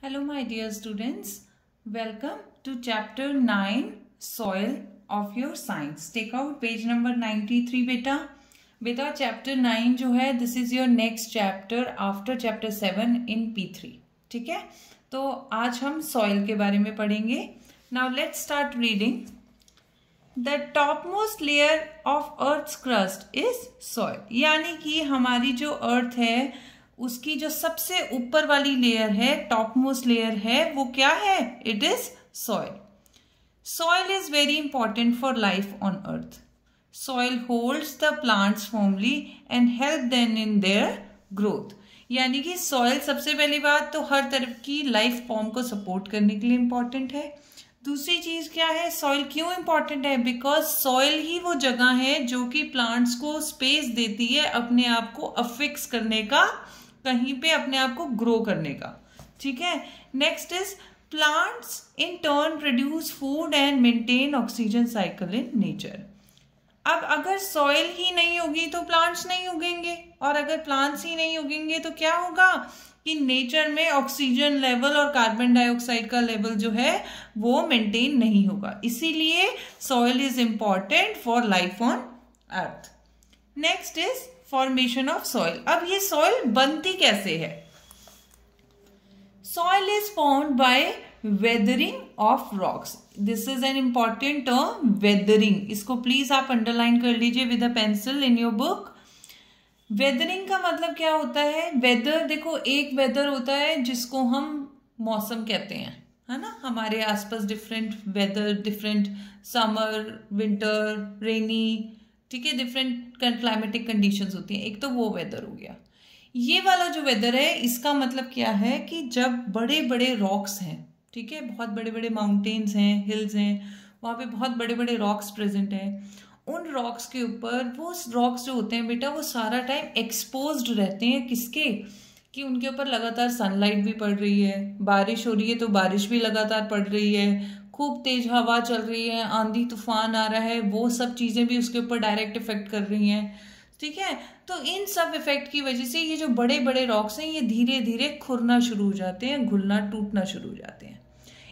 Hello my dear students, welcome to chapter 9 soil of your science. Take out page number 93 बेटा chapter 9 जो है this is your next chapter after chapter 7 in P3. ठीक है, तो आज हम soil के बारे में पढ़ेंगे. Now let's start reading. The topmost layer of Earth's crust is soil. यानी कि हमारी जो अर्थ है उसकी जो सबसे ऊपर वाली लेयर है, टॉप मोस्ट लेयर है, वो क्या है? It is soil. Soil is very important for life on earth. Soil holds the plants formally and help them in their growth. यानी कि सॉइल सबसे पहली बात तो हर तरफ की लाइफ फॉर्म को सपोर्ट करने के लिए इंपॉर्टेंट है. दूसरी चीज क्या है, सॉइल क्यों इंपॉर्टेंट है? बिकॉज सॉइल ही वो जगह है जो कि प्लांट्स को स्पेस देती है अपने आप को अफिक्स करने का, कहीं पे अपने आप को ग्रो करने का. ठीक है. Next is plants in turn produce food and maintain oxygen cycle in nature. अब अगर सॉइल ही नहीं होगी तो प्लांट्स नहीं उगेंगे, और अगर प्लांट्स ही नहीं उगेंगे तो क्या होगा कि नेचर में ऑक्सीजन लेवल और कार्बन डाइऑक्साइड का लेवल जो है वो मेंटेन नहीं होगा. इसीलिए soil is important for life on earth. Next is formation of soil. अब ये सॉइल बनती कैसे है? Soil is formed by weathering of rocks. This is an important term, weathering. इसको प्लीज आप अंडरलाइन कर लीजिए with a pencil in your book. Weathering का मतलब क्या होता है? वेदर, देखो एक वेदर होता है जिसको हम मौसम कहते हैं, है ना. हमारे आसपास different weather, different summer, winter, rainy, ठीक है, डिफरेंट क्लाइमेटिक कंडीशंस होती हैं. एक तो वो वेदर हो गया. ये वाला जो वेदर है इसका मतलब क्या है कि जब बड़े बड़े रॉक्स हैं, ठीक है, बहुत बड़े बड़े माउंटेन्स हैं, हिल्स हैं, वहाँ पे बहुत बड़े बड़े रॉक्स प्रेजेंट हैं. उन रॉक्स के ऊपर वो रॉक्स जो होते हैं बेटा वो सारा टाइम एक्सपोज्ड रहते हैं. किसके? कि उनके ऊपर लगातार सनलाइट भी पड़ रही है, बारिश हो रही है तो बारिश भी लगातार पड़ रही है, खूब तेज हवा चल रही है, आंधी तूफान आ रहा है, वो सब चीजें भी उसके ऊपर डायरेक्ट इफेक्ट कर रही हैं. ठीक है. तो इन सब इफेक्ट की वजह से ये जो बड़े बड़े रॉक्स हैं ये धीरे धीरे खुरना शुरू हो जाते हैं, घुलना टूटना शुरू हो जाते हैं.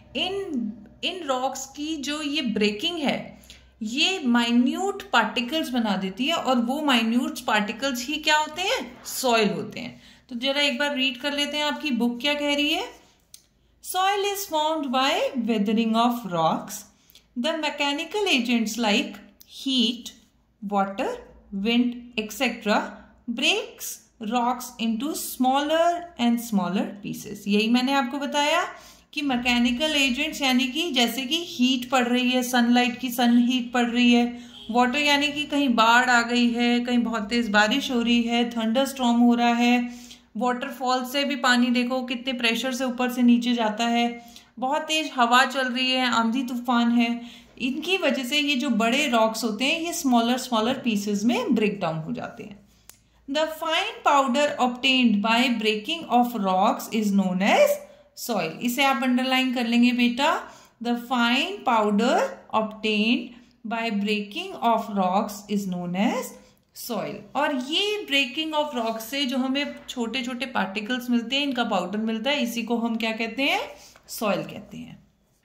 इन रॉक्स की जो ये ब्रेकिंग है ये माइन्यूट पार्टिकल्स बना देती है, और वो माइन्यूट पार्टिकल्स ही क्या होते हैं? सॉइल होते हैं. तो जरा एक बार रीड कर लेते हैं, आपकी बुक क्या कह रही है. Soil is formed by weathering of rocks. The mechanical agents like heat, water, wind, etc. breaks rocks into smaller and smaller pieces. यही मैंने आपको बताया कि मैकेनिकल एजेंट्स यानी कि जैसे कि हीट पड़ रही है, सनलाइट की सन हीट पड़ रही है, वाटर यानी कि कहीं बाढ़ आ गई है, कहीं बहुत तेज बारिश हो रही है, थंडर स्टॉर्म हो रहा है, वाटरफॉल से भी पानी देखो कितने प्रेशर से ऊपर से नीचे जाता है, बहुत तेज हवा चल रही है, आंधी तूफान है. इनकी वजह से ये जो बड़े रॉक्स होते हैं ये स्मॉलर स्मॉलर पीसेस में ब्रेक डाउन हो जाते हैं. The fine powder obtained by breaking of rocks is known as soil. इसे आप अंडरलाइन कर लेंगे बेटा. The fine powder obtained by breaking of rocks is known as soil. और ये ब्रेकिंग ऑफ रॉक से जो हमें छोटे छोटे पार्टिकल्स मिलते हैं, इनका पाउडर मिलता है, इसी को हम क्या कहते हैं? सॉइल कहते हैं.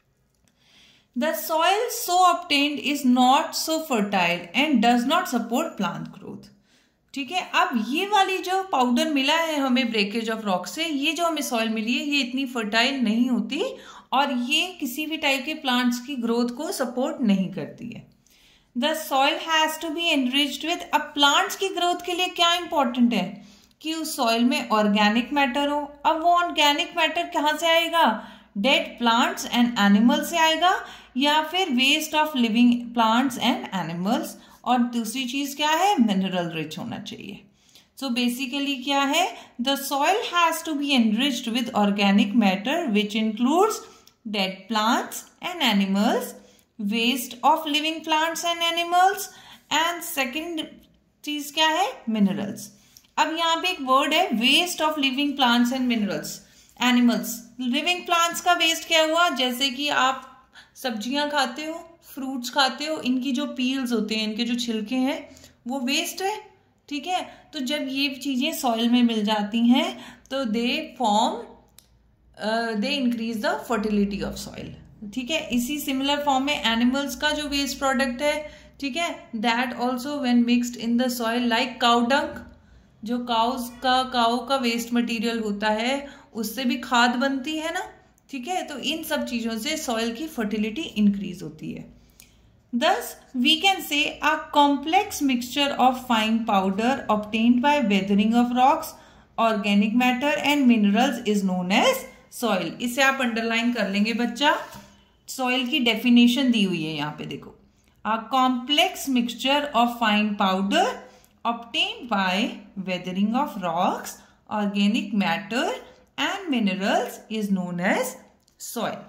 The soil so obtained is not so fertile and does not support plant growth. ठीक है. अब ये वाली जो पाउडर मिला है हमें ब्रेकेज ऑफ रॉक से, ये जो हमें सॉइल मिली है ये इतनी फर्टाइल नहीं होती और ये किसी भी टाइप के प्लांट्स की ग्रोथ को सपोर्ट नहीं करती है. The soil has to be enriched with. अब प्लांट्स की ग्रोथ के लिए क्या इंपॉर्टेंट है कि उस सॉइल में ऑर्गेनिक मैटर हो. अब वो ऑर्गेनिक मैटर कहाँ से आएगा? डेड प्लांट्स एंड एनिमल्स से आएगा, या फिर waste of living plants and animals. और दूसरी चीज क्या है? मिनरल रिच होना चाहिए. सो बेसिकली क्या है? The soil has to be enriched with organic matter which includes dead plants and animals, waste of living plants and animals, and second चीज क्या है? मिनरल्स. अब यहाँ पे एक वर्ड है waste of living plants and minerals, animals. Living plants का waste क्या हुआ? जैसे कि आप सब्जियां खाते हो, फ्रूट्स खाते हो, इनकी जो पील्स होते हैं, इनके जो छिलके हैं वो वेस्ट है. ठीक है. तो जब ये चीजें सॉइल में मिल जाती हैं तो they form they increase the fertility of soil. ठीक है, इसी सिमिलर फॉर्म में एनिमल्स का जो वेस्ट प्रोडक्ट है, ठीक है, that also when mixed in the soil like cow dung, जो काउ का वेस्ट मटेरियल होता है उससे भी खाद बनती है ना। ठीक है, तो इन सब चीजों से सॉइल की फर्टिलिटी इंक्रीज होती है। Thus, we can say a complex mixture of fine powder obtained by weathering of rocks, organic matter and minerals is known as soil। इसे आप अंडरलाइन कर लेंगे बच्चा। सॉइल की डेफिनेशन दी हुई है यहाँ पे, देखो, a complex mixture of fine powder obtained by weathering of rocks, organic matter and minerals is known as soil।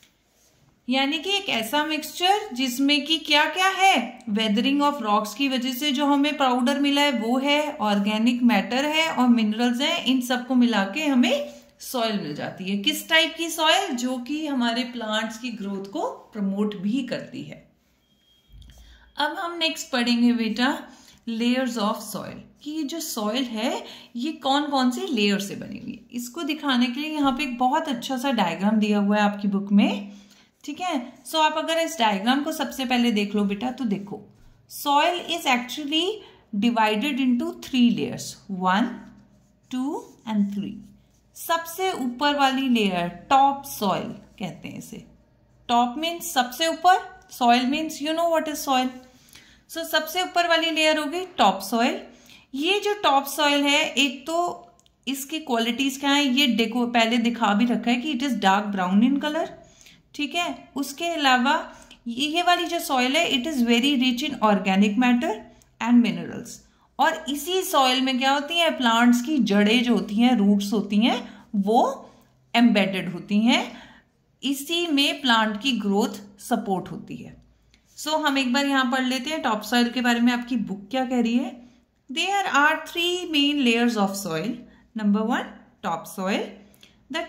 यानी कि एक ऐसा मिक्सचर जिसमें कि क्या क्या है, वेदरिंग ऑफ रॉक्स की वजह से जो हमें पाउडर मिला है वो है, ऑर्गेनिक मैटर है और मिनरल्स हैं, इन सबको मिला के हमें सॉइल मिल जाती है। किस टाइप की सॉइल? जो कि हमारे प्लांट्स की ग्रोथ को प्रमोट भी करती है। अब हम नेक्स्ट पढ़ेंगे बेटा लेयर्स ऑफ सॉइल, कि ये जो सॉइल है ये कौन कौन से लेयर से बनी हुई है। इसको दिखाने के लिए यहाँ पे एक बहुत अच्छा सा डायग्राम दिया हुआ है आपकी बुक में। ठीक है, सो आप अगर इस डायग्राम को सबसे पहले देख लो बेटा, तो देखो soil is actually divided into 3 layers, 1, 2 and 3। सबसे ऊपर वाली लेयर टॉप सॉइल कहते हैं इसे। टॉप मीन्स सबसे ऊपर, soil means you know what is soil. So सबसे ऊपर वाली लेयर होगी टॉप सॉइल। ये जो टॉप सॉइल है, एक तो इसकी क्वालिटीज क्या है ये देखो, पहले दिखा भी रखा है कि it is dark brown in colour. ठीक है, उसके अलावा ये वाली जो सॉइल है it is very rich in organic matter and minerals. और इसी सॉइल में क्या होती है, प्लांट्स की जड़ें जो होती हैं, रूट्स होती हैं, वो एम्बेडेड होती हैं। इसी में प्लांट की ग्रोथ सपोर्ट होती है। सो हम एक बार यहां पढ़ लेते हैं टॉप सॉइल के बारे में आपकी बुक क्या कह रही है। There are 3 main layers of soil. Number 1 top soil. The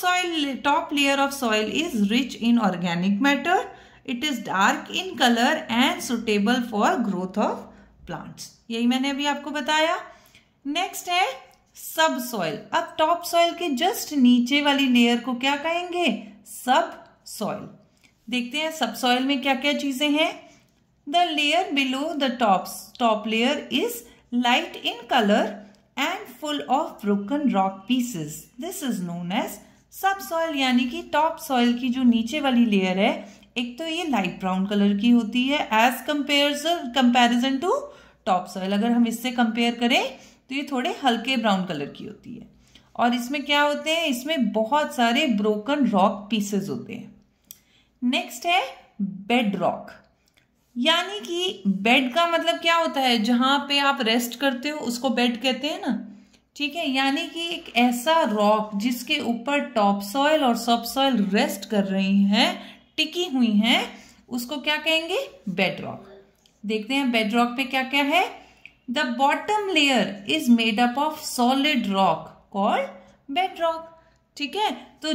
top layer of soil is rich in organic matter. It is dark in color and suitable for growth of plants. यही मैंने अभी आपको बताया। Next है सब soil. अब top soil के just नीचे वाली लेयर को क्या कहेंगे, सब सॉइल। देखते हैं सब सॉइल में क्या क्या चीजें हैं। The layer below the top layer is light in colour and full of broken rock pieces. This is known as subsoil। यानी कि टॉप सॉइल की जो नीचे वाली लेयर है, एक तो ये लाइट ब्राउन कलर की होती है as comparison to top soil. अगर हम इससे कंपेयर करें तो ये थोड़े हल्के ब्राउन कलर की होती है। और इसमें क्या होते हैं, इसमें बहुत सारे ब्रोकन रॉक पीसेस होते हैं। नेक्स्ट है बेड रॉक। यानी कि बेड का मतलब क्या होता है, जहां पे आप रेस्ट करते हो उसको बेड कहते हैं ना। ठीक है, यानी कि एक ऐसा रॉक जिसके ऊपर टॉप सॉइल और सब सॉइल रेस्ट कर रही हैं, टिकी हुई हैं, उसको क्या कहेंगे, बेड रॉक। देखते हैं बेड रॉक पे क्या क्या है। The bottom layer is made up of solid rock called bed rock. ठीक है, तो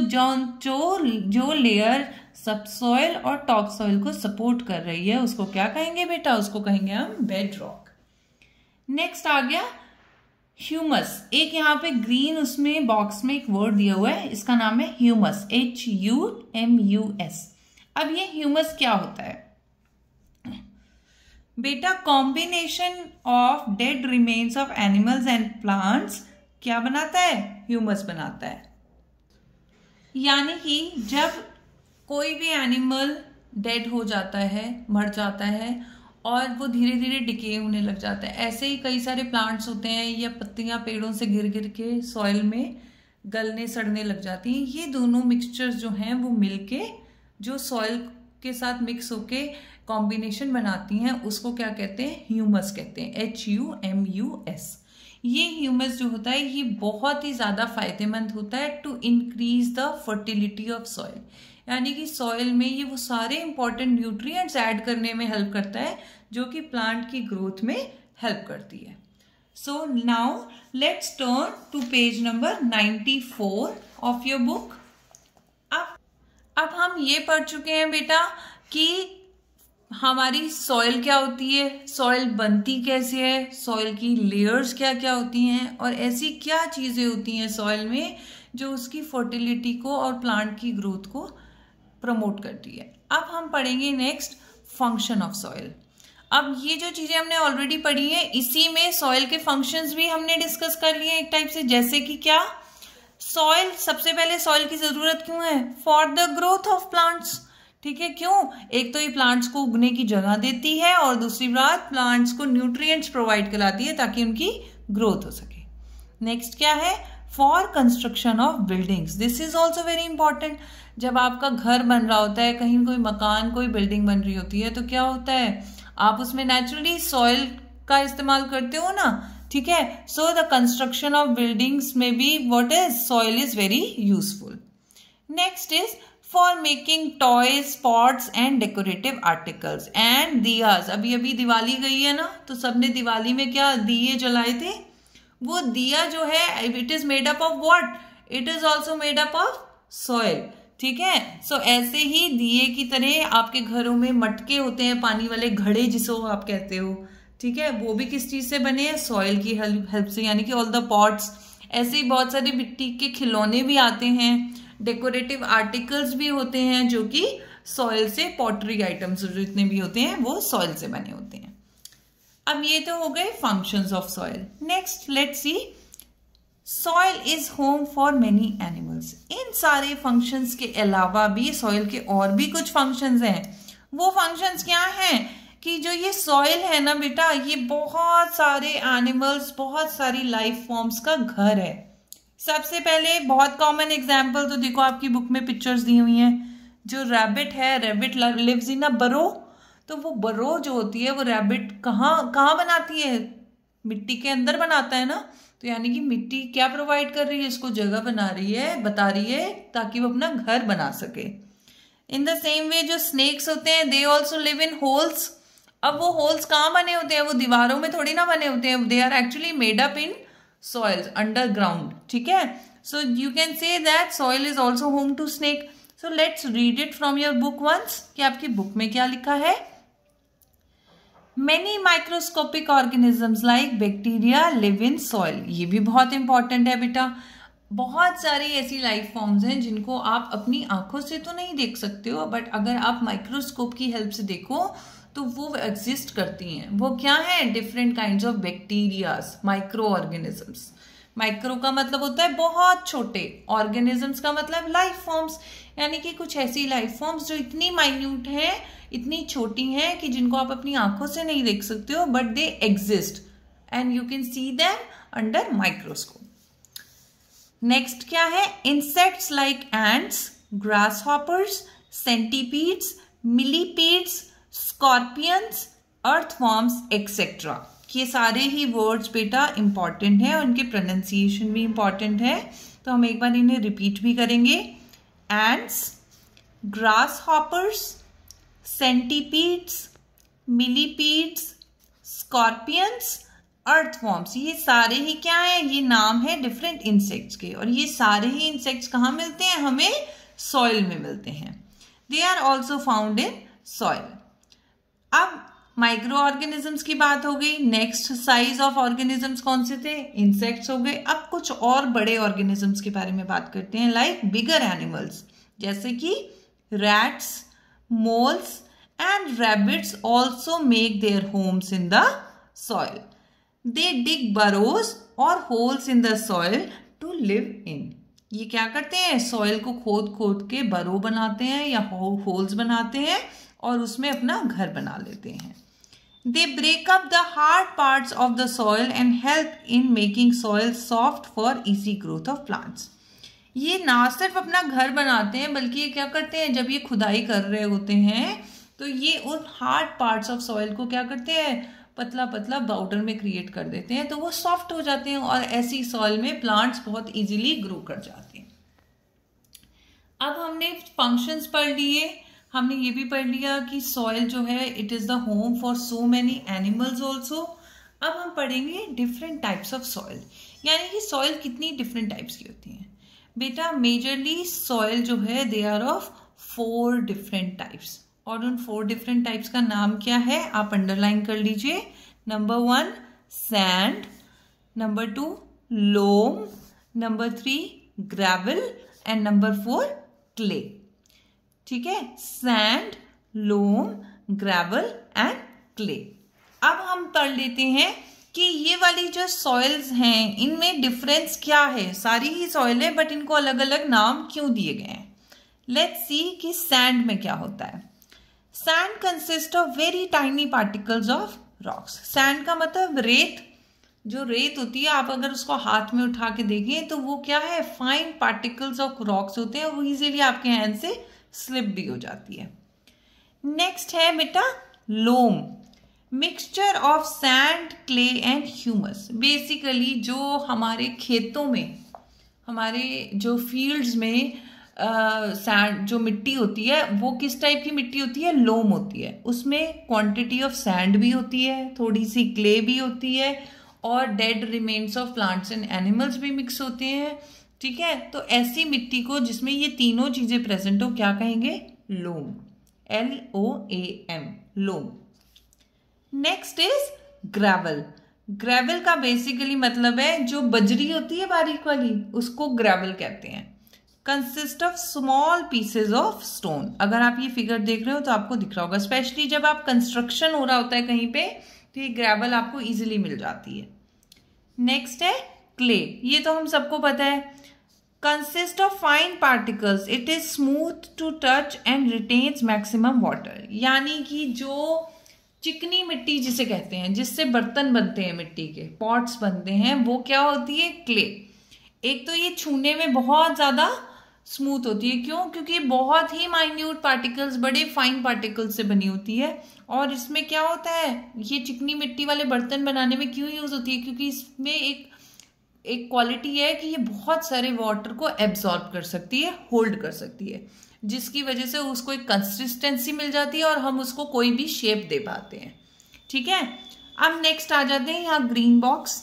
जो लेयर सब सॉइल और टॉप सॉइल को सपोर्ट कर रही है उसको क्या कहेंगे बेटा, उसको कहेंगे हम बेड रॉक। नेक्स्ट आ गया ह्यूमस। एक यहाँ पे ग्रीन उसमें बॉक्स में एक वर्ड दिया हुआ है, इसका नाम है ह्यूमस, HUMUS। अब ये ह्यूमस क्या होता है बेटा, combination of dead remains of animals and plants क्या बनाता है, ह्यूमस बनाता है। यानी कि जब कोई भी एनिमल डेड हो जाता है, मर जाता है और वो धीरे धीरे डिके होने लग जाता है, ऐसे ही कई सारे प्लांट्स होते हैं या पत्तियां पेड़ों से गिर गिर के सॉइल में गलने सड़ने लग जाती हैं। ये दोनों मिक्सचर्स जो हैं वो मिलके जो सॉइल के साथ मिक्स होके कॉम्बिनेशन बनाती हैं, उसको क्या कहते हैं, ह्यूमस कहते हैं, HUMUS। ये ह्यूमस जो होता है ये बहुत ही ज़्यादा फायदेमंद होता है to increase the fertility of soil. यानी कि सॉइल में ये वो सारे इंपॉर्टेंट न्यूट्रिएंट्स ऐड करने में हेल्प करता है जो कि प्लांट की ग्रोथ में हेल्प करती है। So now let's turn to page number 94 of your book. अब हम ये पढ़ चुके हैं बेटा कि हमारी सॉइल क्या होती है, सॉइल बनती कैसे है, सॉइल की लेयर्स क्या क्या होती हैं और ऐसी क्या चीज़ें होती हैं सॉइल में जो उसकी फर्टिलिटी को और प्लांट की ग्रोथ को प्रमोट करती है। अब हम पढ़ेंगे नेक्स्ट फंक्शन ऑफ सॉइल। अब ये जो चीजें हमने ऑलरेडी पढ़ी है, इसी में सॉइल के फंक्शंस भी हमने डिस्कस कर लिए एक टाइप से। जैसे कि क्या, सॉइल, सबसे पहले सॉइल की जरूरत क्यों है? For the growth of plants. ठीक है, क्यों? एक तो ये प्लांट्स को उगने की जगह देती है और दूसरी बात प्लांट्स को न्यूट्रिएंट्स प्रोवाइड कराती है ताकि उनकी ग्रोथ हो सके। नेक्स्ट क्या है? For construction of buildings. This is also very important. जब आपका घर बन रहा होता है, कहीं कोई मकान, कोई बिल्डिंग बन रही होती है, तो क्या होता है, आप उसमें नेचुरली सॉइल का इस्तेमाल करते हो ना। ठीक है, so the construction of buildings में भी what is soil is very useful. Next is for making toys, pots and decorative articles and diyas. अभी अभी दिवाली गई है ना, तो सबने दिवाली में क्या दिए जलाए थे? वो दिया जो है, it is made up of what? It is also made up of soil. ठीक है, सो ऐसे ही दिए की तरह आपके घरों में मटके होते हैं, पानी वाले घड़े जिसको आप कहते हो। ठीक है, वो भी किस चीज से बने हैं? सॉइल की हेल्प से, यानी कि ऑल द पॉट्स। ऐसे ही बहुत सारे मिट्टी के खिलौने भी आते हैं, डेकोरेटिव आर्टिकल्स भी होते हैं जो कि सॉइल से, पॉटरी आइटम्स जितने भी होते हैं वो सॉइल से बने होते हैं। अब ये तो हो गए functions of soil. Next let's see, soil is home for many animals. इन सारे फंक्शंस के अलावा भी सॉइल के और भी कुछ फंक्शंस हैं। वो फंक्शंस क्या हैं कि जो ये सॉइल है ना बेटा, ये बहुत सारे एनिमल्स, बहुत सारी लाइफ फॉर्म्स का घर है। सबसे पहले बहुत कॉमन एग्जाम्पल तो देखो, आपकी बुक में पिक्चर्स दी हुई हैं। जो रैबिट है, रैबिट लिव्स इन अ बरो। तो वो बरो जो होती है वो रैबिट कहाँ बनाती है? मिट्टी के अंदर बनाता है ना। तो यानी कि मिट्टी क्या प्रोवाइड कर रही है? इसको जगह बना रही है, बता रही है ताकि वो अपना घर बना सके। इन द सेम वे जो स्नेक्स होते हैं, they also live in holes. अब वो होल्स कहाँ बने होते हैं? वो दीवारों में थोड़ी ना बने होते हैं, they are actually made up in soils underground. ठीक है, so you can say that soil is also home to snake. So let's read it from your book once कि आपकी बुक में क्या लिखा है। Many microscopic organisms like bacteria live in soil. ये भी बहुत इंपॉर्टेंट है बेटा। बहुत सारी ऐसी लाइफ फॉर्म्स हैं जिनको आप अपनी आंखों से तो नहीं देख सकते हो, बट अगर आप माइक्रोस्कोप की हेल्प से देखो तो वो एग्जिस्ट करती हैं। वो क्या है? Different kinds of bacterias, micro organisms. Micro का मतलब होता है बहुत छोटे, ऑर्गेनिजम्स का मतलब लाइफ फॉर्म्स, यानी कि कुछ ऐसी लाइफ फॉर्म्स जो इतनी माइन्यूट हैं, इतनी छोटी हैं कि जिनको आप अपनी आंखों से नहीं देख सकते हो, but they exist and you can see them under microscope. Next क्या है? Insects like ants, grasshoppers, centipedes, millipedes, scorpions, earthworms etcetera. ये सारे ही वर्ड्स बेटा इंपॉर्टेंट है और इनके प्रोनाउंसिएशन भी इंपॉर्टेंट है, तो हम एक बार इन्हें रिपीट भी करेंगे। Ants, grasshoppers, centipedes, millipedes, scorpions, earthworms, ये सारे ही क्या है? ये नाम है डिफरेंट इंसेक्ट्स के, और ये सारे ही इंसेक्ट्स कहाँ मिलते हैं? हमें सॉइल में मिलते हैं। They are also found in soil. अब माइक्रो ऑर्गेनिजम्स की बात हो गई। नेक्स्ट साइज ऑफ ऑर्गेनिजम्स कौन से थे? इंसेक्ट्स हो गए। अब कुछ और बड़े ऑर्गेनिजम्स के बारे में बात करते हैं, लाइक बिगर एनिमल्स, जैसे कि rats, moles and rabbits also make their homes in the soil. They dig burrows और holes in the soil to live in. ये क्या करते हैं? सॉइल को खोद खोद के बरो बनाते हैं या होल्स बनाते हैं और उसमें अपना घर बना लेते हैं। They break up the hard parts of the soil and help in making soil soft for easy growth of plants. ये ना सिर्फ अपना घर बनाते हैं, बल्कि ये क्या करते हैं? जब ये खुदाई कर रहे होते हैं तो ये उन हार्ड पार्ट्स ऑफ सॉइल को क्या करते हैं? पतला पतला पाउडर में क्रिएट कर देते हैं, तो वो सॉफ्ट हो जाते हैं और ऐसी सॉइल में प्लांट्स बहुत इजीली ग्रो कर जाते हैं। अब हमने फंक्शंस पढ़ लिए, हमने ये भी पढ़ लिया कि सॉइल जो है it is the home for so many animals also. अब हम पढ़ेंगे डिफरेंट टाइप्स ऑफ सॉइल, यानी कि सॉइल कितनी डिफरेंट टाइप्स की होती हैं। बेटा मेजरली सॉइल जो है they are of 4 different types, और उन 4 डिफरेंट टाइप्स का नाम क्या है आप अंडरलाइन कर लीजिए। Number 1 sand, number 2 loam, number 3 gravel and number 4 clay. ठीक है, sand, loam, gravel and clay. अब हम पढ़ लेते हैं कि ये वाली जो सॉइल्स हैं इनमें डिफरेंस क्या है। सारी ही सॉइल है बट इनको अलग अलग नाम क्यों दिए गए हैं। लेट्स सी कि सैंड में क्या होता है। Sand consist of very tiny particles of rocks. Sand का मतलब रेत, जो रेत होती है आप अगर उसको हाथ में उठा के देखें तो वो क्या है, फाइन पार्टिकल्स ऑफ रॉक्स होते हैं, वो इजीली आपके हैंड से स्लिप भी हो जाती है। नेक्स्ट है बेटा loam, mixture of sand, clay and humus. Basically जो हमारे खेतों में, हमारे जो फील्ड्स में सैंड जो मिट्टी होती है वो किस टाइप की मिट्टी होती है, लोम होती है। उसमें क्वांटिटी ऑफ सैंड भी होती है, थोड़ी सी क्ले भी होती है और dead remains of plants and animals भी मिक्स होते हैं। ठीक है, तो ऐसी मिट्टी को जिसमें ये तीनों चीजें प्रेजेंट हो क्या कहेंगे, loam, LOAM, loam. Next is gravel. Gravel का बेसिकली मतलब है जो बजरी होती है बारीक वाली, उसको ग्रेवल कहते हैं। Consist of small pieces of stone. अगर आप ये फिगर देख रहे हो तो आपको दिख रहा होगा, स्पेशली जब आप कंस्ट्रक्शन हो रहा होता है कहीं पे तो ये ग्रेवल आपको इजीली मिल जाती है। नेक्स्ट है क्ले, ये तो हम सबको पता है। Consist of fine particles, it is smooth to touch and retains maximum water. यानी कि जो चिकनी मिट्टी जिसे कहते हैं, जिससे बर्तन बनते हैं, मिट्टी के पॉट्स बनते हैं, वो क्या होती है, क्ले। एक तो ये छूने में बहुत ज्यादा स्मूथ होती है, क्यों, क्योंकि बहुत ही माइन्यूट पार्टिकल्स, बड़े फाइन पार्टिकल्स से बनी होती है। और इसमें क्या होता है, ये चिकनी मिट्टी वाले बर्तन बनाने में क्यों यूज होती है, क्योंकि इसमें एक क्वालिटी है कि ये बहुत सारे वाटर को एब्जॉर्ब कर सकती है, होल्ड कर सकती है, जिसकी वजह से उसको एक कंसिस्टेंसी मिल जाती है और हम उसको कोई भी शेप दे पाते हैं। ठीक है, अब नेक्स्ट आ जाते हैं यहाँ green box.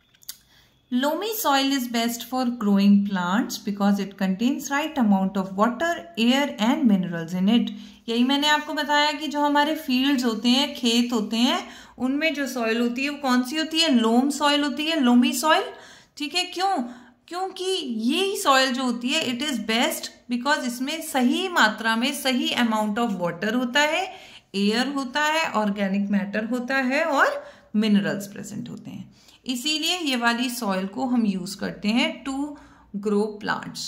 Loamy soil is best for growing plants because it contains right amount of water, air and minerals in it. यही मैंने आपको बताया कि जो हमारे fields होते हैं, खेत होते हैं, उनमें जो soil होती है वो कौन सी होती है, loam soil होती है, loamy soil। ठीक है, क्यों, क्योंकि ये soil जो होती है it is best because इसमें सही मात्रा में सही amount of water होता है, air होता है, organic matter होता है और minerals present होते हैं। इसीलिए ये वाली सॉइल को हम यूज करते हैं टू ग्रो प्लांट्स।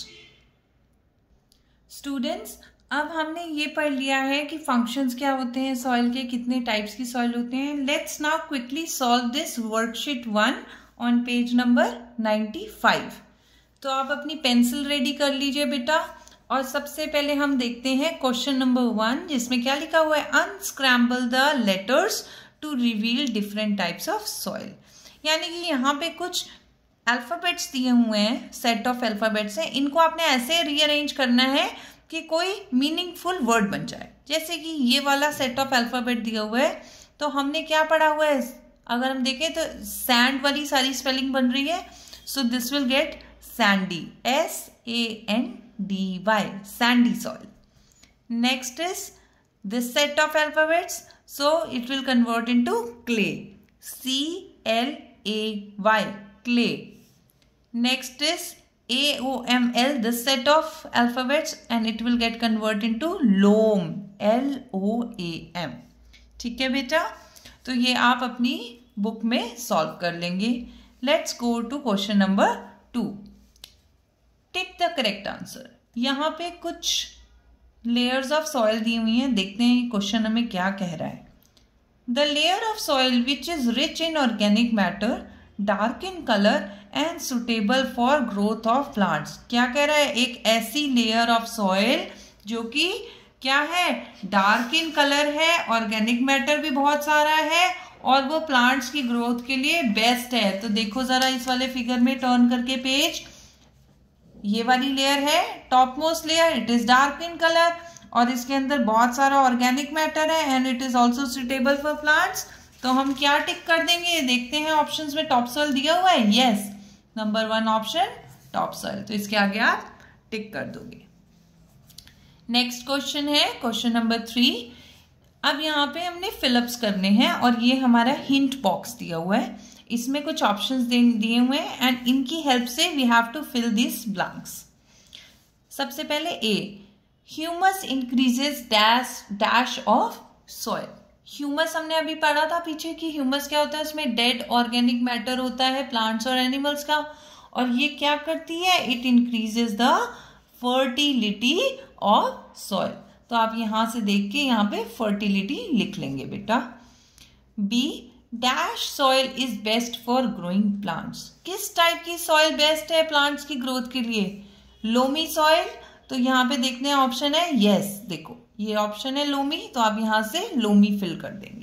स्टूडेंट्स, अब हमने ये पढ़ लिया है कि फंक्शंस क्या होते हैं सॉइल के, कितने टाइप्स की सॉइल होते हैं। Let's now quickly solve this worksheet 1 on page number 95। तो आप अपनी पेंसिल रेडी कर लीजिए बेटा, और सबसे पहले हम देखते हैं क्वेश्चन नंबर 1, जिसमें क्या लिखा हुआ है, unscramble the letters to reveal different types of soil. यानी कि यहाँ पे कुछ अल्फाबेट्स दिए हुए हैं, सेट ऑफ अल्फाबेट्स हैं, इनको आपने ऐसे रीअरेंज करना है कि कोई मीनिंगफुल वर्ड बन जाए। जैसे कि ये वाला सेट ऑफ अल्फाबेट दिया हुआ है, तो हमने क्या पढ़ा हुआ है, अगर हम देखें तो सैंड वाली सारी स्पेलिंग बन रही है, so this will get sandy, SANDY, sandy soil. Next is this set of alphabets, so it will convert into clay, CLAY, clay. Next is AOML, this set of alphabets, and it will get converted into loam, LOAM. ठीक है बेटा, तो ये आप अपनी book में सॉल्व कर लेंगे। Let's go to question number 2। Tick the correct answer. यहाँ पे कुछ लेयर्स ऑफ सॉइल दी हुई हैं, देखते हैं क्वेश्चन हमें क्या कह रहा है। The layer of soil which is rich in organic matter, dark in color and suitable for growth of plants. क्या कह रहा है, एक ऐसी layer of soil जो कि क्या है, डार्क इन कलर है, ऑर्गेनिक मैटर भी बहुत सारा है और वो प्लांट्स की ग्रोथ के लिए बेस्ट है। तो देखो जरा इस वाले फिगर में टर्न करके पेज, ये वाली लेयर है top most layer, it is dark in colour और इसके अंदर बहुत सारा ऑर्गेनिक मैटर है and it is also suitable for plants. तो हम क्या टिक कर देंगे, देखते हैं ऑप्शंस में टॉप सॉइल दिया हुआ है, yes, number 1 option top soil, तो इसके आगे आप टिक कर दोगे। नेक्स्ट क्वेश्चन है क्वेश्चन नंबर 3। अब यहाँ पे हमने फिलअप्स करने हैं और ये हमारा हिंट बॉक्स दिया हुआ है, इसमें कुछ ऑप्शंस दिए हुए हैं एंड इनकी हेल्प से we have to fill this blanks. सबसे पहले A, humus increases dash of soil. Humus हमने अभी पढ़ा था पीछे कि ह्यूमस क्या होता है, उसमें डेड ऑर्गेनिक मैटर होता है प्लांट्स और एनिमल्स का, और ये क्या करती है, it increases the fertility of soil. तो आप यहां से देख के यहाँ पे फर्टिलिटी लिख लेंगे बेटा। B, dash soil is best for growing plants. किस टाइप की सॉइल बेस्ट है प्लांट्स की ग्रोथ के लिए, लोमी सॉइल। तो यहाँ पे देखते हैं ऑप्शन है, यस देखो ये ऑप्शन है लोमी, तो आप यहां से लोमी फिल कर देंगे।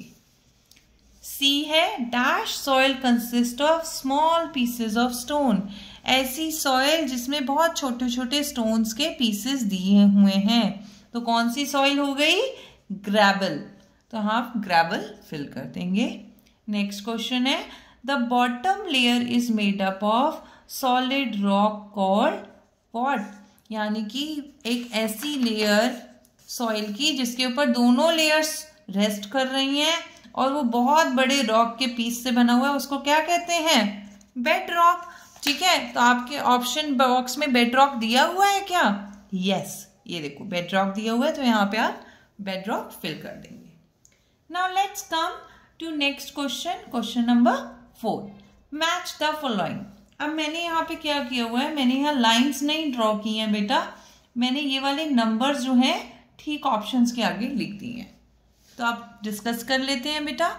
सी है, dash soil consist of small pieces of stone. ऐसी सॉइल जिसमें बहुत छोटे छोटे स्टोन्स के पीसेस दिए हुए हैं, तो कौन सी सॉइल हो गई, ग्रेवल। तो आप ग्रेवल फिल कर देंगे। नेक्स्ट क्वेश्चन है, the bottom layer is made up of solid rock called what. यानी कि एक ऐसी लेयर सॉइल की जिसके ऊपर दोनों लेयर्स रेस्ट कर रही हैं और वो बहुत बड़े रॉक के पीस से बना हुआ है, उसको क्या कहते हैं, बेड रॉक। ठीक है, तो आपके ऑप्शन बॉक्स में बेड रॉक दिया हुआ है क्या, यस ये देखो बेड रॉक दिया हुआ है, तो यहाँ पे आप बेड रॉक फिल कर देंगे। Now let's come to next question, question number 4, match the following. अब मैंने यहाँ पे क्या किया हुआ है, मैंने यहाँ लाइंस नहीं ड्रॉ की हैं बेटा, मैंने ये वाले नंबर्स जो हैं ठीक ऑप्शंस के आगे लिख दिए हैं। तो आप डिस्कस कर लेते हैं बेटा।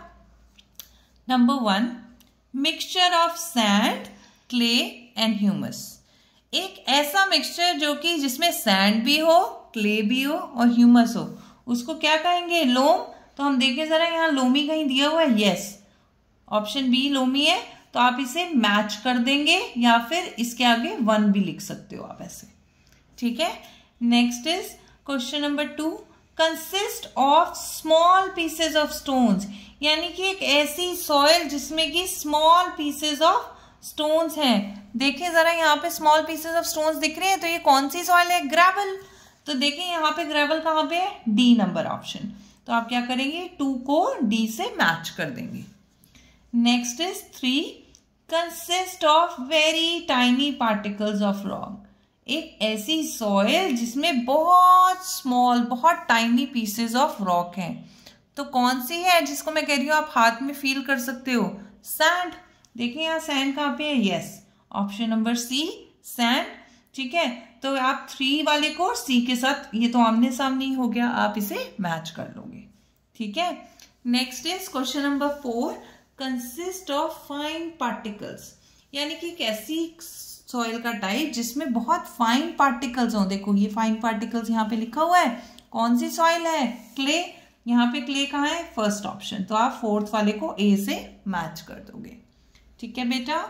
Number 1, mixture of sand, clay and humus. एक ऐसा मिक्सचर जो कि जिसमें सैंड भी हो, क्ले भी हो और ह्यूमस हो, उसको क्या कहेंगे, लोम। तो हम देखें जरा, यहाँ लोमी कहीं दिया हुआ है, यस ऑप्शन बी लोमी है, तो आप इसे मैच कर देंगे या फिर इसके आगे 1 भी लिख सकते हो आप ऐसे। ठीक है, next is question number 2, consist of small pieces of stones. यानी कि एक ऐसी सॉइल जिसमें कि स्मॉल पीसेस ऑफ स्टोन्स हैं। देखिए जरा यहाँ पे स्मॉल पीसेस ऑफ स्टोन्स दिख रहे हैं, तो ये कौन सी सॉइल है, ग्रेवल। तो देखिए यहाँ पे ग्रेवल कहाँ पे है, डी नंबर ऑप्शन। तो आप क्या करेंगे, 2 को डी से मैच कर देंगे। Next is 3, consist of very tiny particles of rock. एक ऐसी सॉइल जिसमें बहुत स्मॉल बहुत टाइनी पीसेस ऑफ रॉक हैं, तो कौन सी है जिसको मैं कह रही हूँ आप हाथ में फील कर सकते हो, सैंड। देखिए यहाँ सैंड कहाँ पे है, yes option number C sand. ठीक है, तो आप 3 वाले को सी के साथ, ये तो आमने सामने ही हो गया, आप इसे मैच कर लोगे। ठीक है, next is question number 4, consist of fine particles. यानी कि कैसी सॉइल का टाइप जिसमें बहुत फाइन पार्टिकल्स हो। देखो ये फाइन पार्टिकल्स यहाँ पे लिखा हुआ है, कौन सी सॉइल है, क्ले। यहाँ पे क्ले कहाँ है, फर्स्ट ऑप्शन। तो आप 4th वाले को ए से मैच कर दोगे। ठीक है बेटा,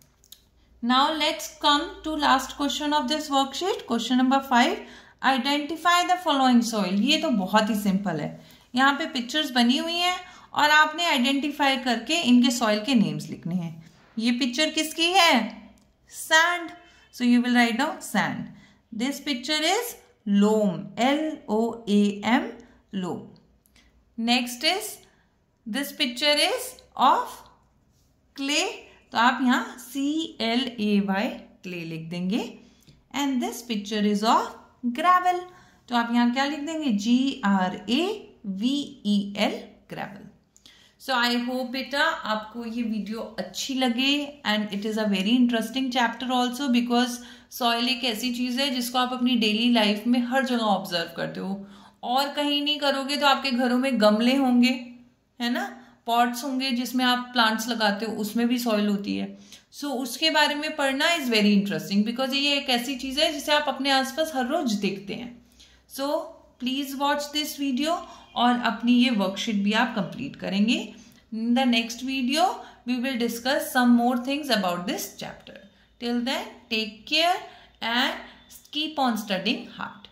now let's come to last question of this worksheet, question number 5, identify the following soil. ये तो बहुत ही सिंपल है, यहाँ पे पिक्चर्स बनी हुई हैं और आपने आइडेंटिफाई करके इनके सॉइल के नेम्स लिखने हैं। ये पिक्चर किसकी है, sand, so you will write down sand. This picture is loam, L-O-A-M, loam. Next is this picture is of clay, तो आप यहाँ C-L-A-Y clay लिख देंगे। And this picture is of gravel, तो आप यहाँ क्या लिख देंगे, G-R-A-V-E-L, gravel. So I hope बेटा आपको ये वीडियो अच्छी लगे and it is a very interesting chapter also, because soil एक ऐसी चीज़ है जिसको आप अपनी डेली लाइफ में हर जगह ऑब्जर्व करते हो, और कहीं नहीं करोगे तो आपके घरों में गमले होंगे, है ना, पॉट्स होंगे जिसमें आप प्लांट्स लगाते हो, उसमें भी सॉइल होती है। सो उसके बारे में पढ़ना इज़ वेरी इंटरेस्टिंग, बिकॉज ये एक ऐसी चीज़ है जिसे आप अपने आसपास हर रोज देखते हैं। So please watch this video और अपनी ये वर्कशीट भी आप कंप्लीट करेंगे। In the next video, we will discuss some more things about this chapter. Till then, take care and keep on studying hard.